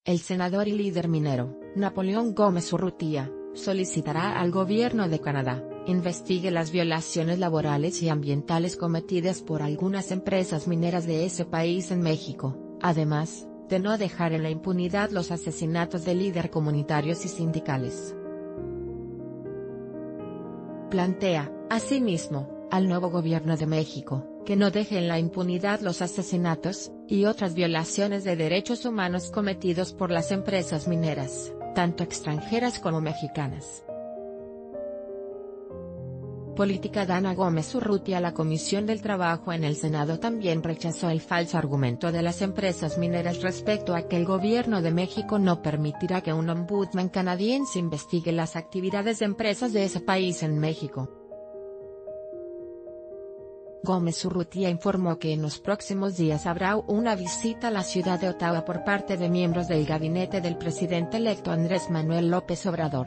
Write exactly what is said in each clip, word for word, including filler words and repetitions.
El senador y líder minero, Napoleón Gómez Urrutia, solicitará al gobierno de Canadá, investigue las violaciones laborales y ambientales cometidas por algunas empresas mineras de ese país en México, además, de no dejar en la impunidad los asesinatos de líderes comunitarios y sindicales. Plantea, asimismo, al nuevo gobierno de México, que no deje en la impunidad los asesinatos, y otras violaciones de derechos humanos cometidos por las empresas mineras, tanto extranjeras como mexicanas. Política. Dana Gómez Urrutia. La Comisión del Trabajo en el Senado también rechazó el falso argumento de las empresas mineras respecto a que el gobierno de México no permitirá que un ombudsman canadiense investigue las actividades de empresas de ese país en México. Gómez Urrutia informó que en los próximos días habrá una visita a la ciudad de Ottawa por parte de miembros del gabinete del presidente electo Andrés Manuel López Obrador.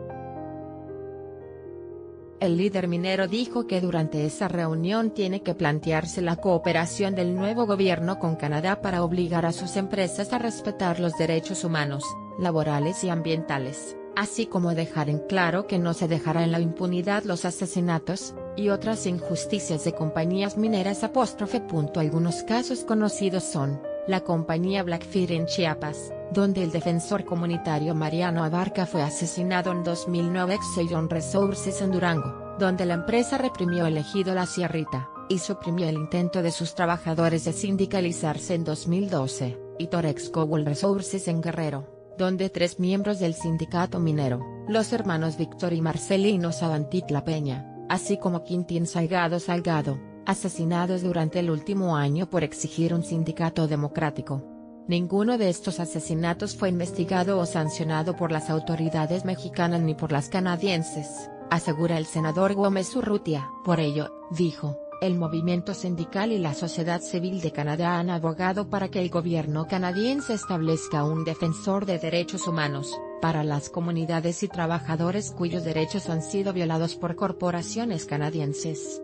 El líder minero dijo que durante esa reunión tiene que plantearse la cooperación del nuevo gobierno con Canadá para obligar a sus empresas a respetar los derechos humanos, laborales y ambientales, así como dejar en claro que no se dejará en la impunidad los asesinatos y otras injusticias de compañías mineras. Apóstrofe. Algunos casos conocidos son, la compañía Blackfear en Chiapas, donde el defensor comunitario Mariano Abarca fue asesinado en dos mil nueve. Exxon Resources en Durango, donde la empresa reprimió el ejido La Sierrita, y suprimió el intento de sus trabajadores de sindicalizarse en dos mil doce, y Torex Coal Resources en Guerrero, donde tres miembros del sindicato minero, los hermanos Víctor y Marcelino Sabantitla Peña, así como Quintín Salgado Salgado, asesinados durante el último año por exigir un sindicato democrático. Ninguno de estos asesinatos fue investigado o sancionado por las autoridades mexicanas ni por las canadienses, asegura el senador Gómez Urrutia. Por ello, dijo, el movimiento sindical y la sociedad civil de Canadá han abogado para que el gobierno canadiense establezca un defensor de derechos humanos, para las comunidades y trabajadores cuyos derechos han sido violados por corporaciones canadienses.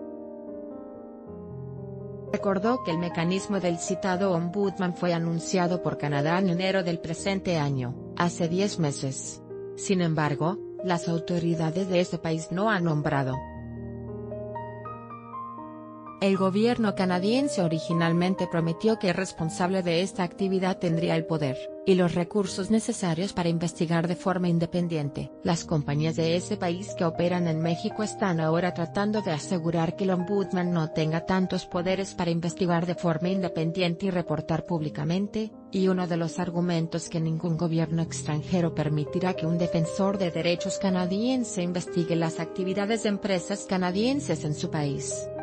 Recordó que el mecanismo del citado ombudsman fue anunciado por Canadá en enero del presente año, hace diez meses. Sin embargo, las autoridades de ese país no han nombrado. El gobierno canadiense originalmente prometió que el responsable de esta actividad tendría el poder y los recursos necesarios para investigar de forma independiente. Las compañías de ese país que operan en México están ahora tratando de asegurar que el ombudsman no tenga tantos poderes para investigar de forma independiente y reportar públicamente, y uno de los argumentos que ningún gobierno extranjero permitirá que un defensor de derechos canadiense investigue las actividades de empresas canadienses en su país.